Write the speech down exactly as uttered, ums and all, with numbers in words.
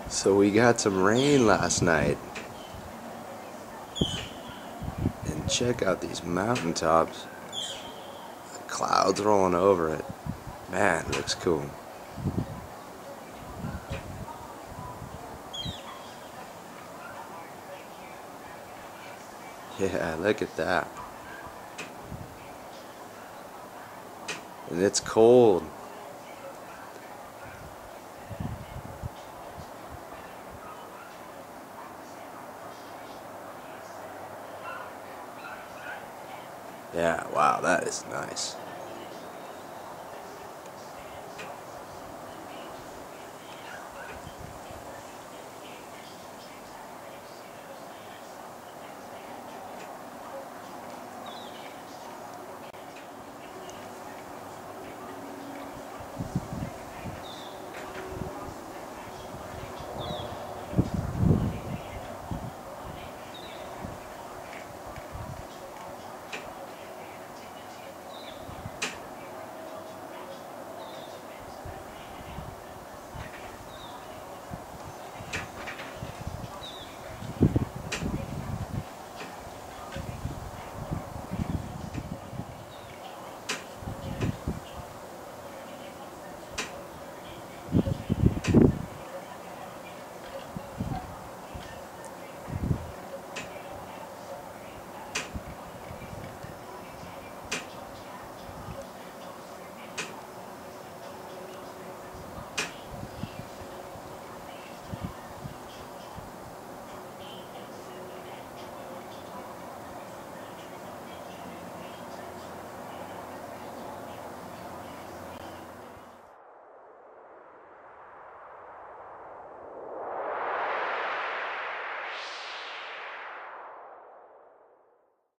So we got some rain last night. And check out these mountaintops. The clouds rolling over it. Man, it looks cool. Yeah, look at that. And it's cold. Yeah, wow, that is nice.